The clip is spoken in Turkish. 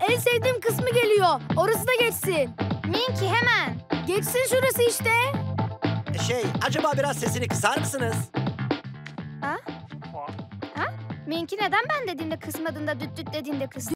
En sevdiğim kısmı geliyor. Orası da geçsin. Minki hemen. Geçsin şurası işte. Acaba biraz sesini kısar mısınız? Minki neden ben dediğimde kısmadın da düt düt dediğinde kıstın?